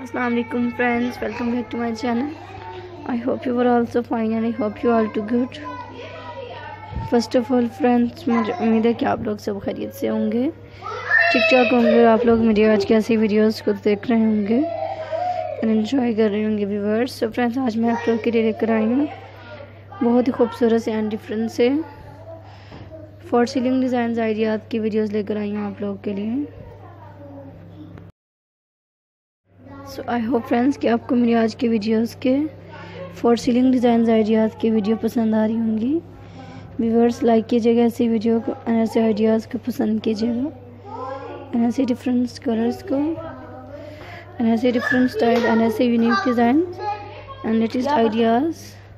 Assalamualaikum friends, welcome back to my channel. I hope you are also fine and I hope you are too good. First of all friends, मुझे उम्मीद है कि आप लोग सब खैरियत से होंगे, ठीक ठाक होंगे। आप लोग मेरी आज की ऐसी वीडियोस को देख रहे होंगे और एंजॉय कर रहे होंगे व्यूअर्स। सो फ्रेंड्स, आज मैं आप लोग के लिए लेकर आई हूँ बहुत ही खूबसूरत से एंड डिफरेंट से फॉर सीलिंग डिज़ाइन आइडियाज़ की वीडियोस लेकर आई हूँ आप लोग के लिए। सो आई होप फ्रेंड्स कि आपको मेरी आज की वीडियोस के फॉर सीलिंग डिज़ाइन आइडियाज़ की वीडियो पसंद आ रही होंगी। व्यूअर्स लाइक कीजिएगा ऐसी वीडियो को, ऐसे आइडियाज़ को पसंद कीजिएगा, ऐसे डिफरेंट कलर्स को, ऐसे डिफरेंट स्टाइल, ऐसे unique design and latest ideas.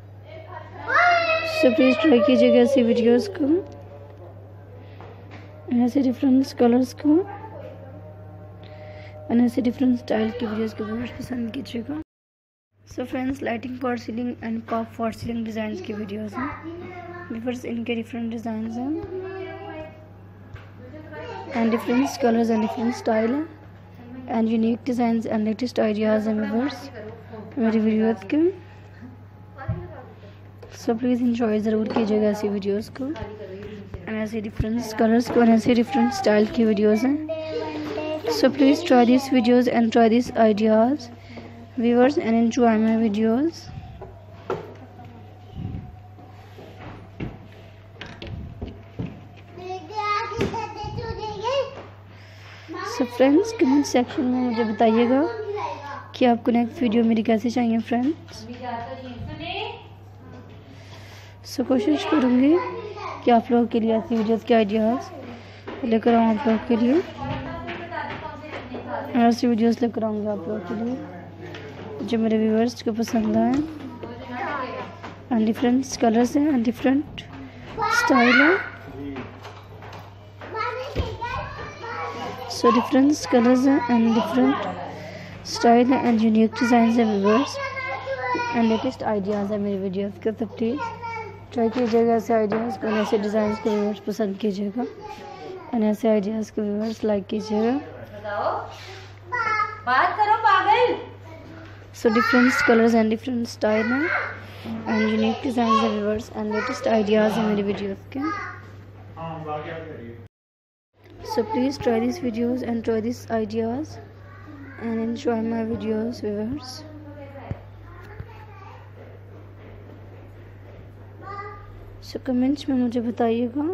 So please try कीजिएगा ऐसी वीडियोस को, ऐसे डिफरेंट कलर्स को, ऐसे डिफरेंट स्टाइल की वीडियोस को व्यूअर्स पसंद कीजिएगा। So friends, lighting false ceiling and कॉप फॉर सीलिंग डिज़ाइंस की वीडियोस हैं व्यूअर्स। इनके डिफरेंट डिज़ाइंस हैं and different colours and different style हैं and unique designs and latest ideas हैं व्यूअर्स मेरी वीडियोस के। सो प्लीज़ इंजॉय ज़रूर कीजिएगा ऐसी वीडियोस को, ऐसे डिफरेंट कलर्स को, ऐसे डिफरेंट स्टाइल की वीडियोस हैं। So please try these videos and try these ideas viewers and enjoy my videos. So friends, comment section में मुझे बताइएगा कि आपको नेक्स्ट वीडियो मेरी कैसे चाहिए फ्रेंड्स। सो कोशिश करूँगी कि आप लोगों के लिए ऐसी वीडियोस के आइडियाज़ लेकर आऊँ आप लोगों के लिए, ऐसी वीडियोस लेकर आऊँगी आप लोगों के लिए जो मेरे व्यूअर्स को पसंद आए एंड डिफरेंट कलर्स हैं एंड डिफरेंट स्टाइल है। सो डिफरेंट कलर्स हैं एंड डिफरेंट स्टाइल है एंड यूनिक डिज़ाइन है व्यूअर्स एंड लेटेस्ट आइडियाज़ है मेरी वीडियोस के। तो प्लीज़ ट्राई कीजिएगा ऐसे आइडियाज़ को, ऐसे डिज़ाइन को व्यूअर्स पसंद कीजिएगा एंड ऐसे आइडियाज़ को व्यूअर्स लाइक कीजिएगा। बात करो पागल। So different colours and different style हैं एंड यूनिक डिज़ाइन है व्यूअर्स एंड लेटेस्ट आइडियाज़ हैं मेरी वीडियोस के। So please try this videos and try this ideas and enjoy my videos viewers. So comments में मुझे बताइएगा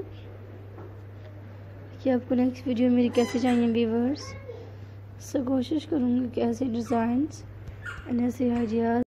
कि आपको नेक्स्ट वीडियो मेरी कैसे चाहिए व्यूअर्स। सो कोशिश करूँगी कि ऐसे डिज़ाइंस एंड ऐसे आइडियाज़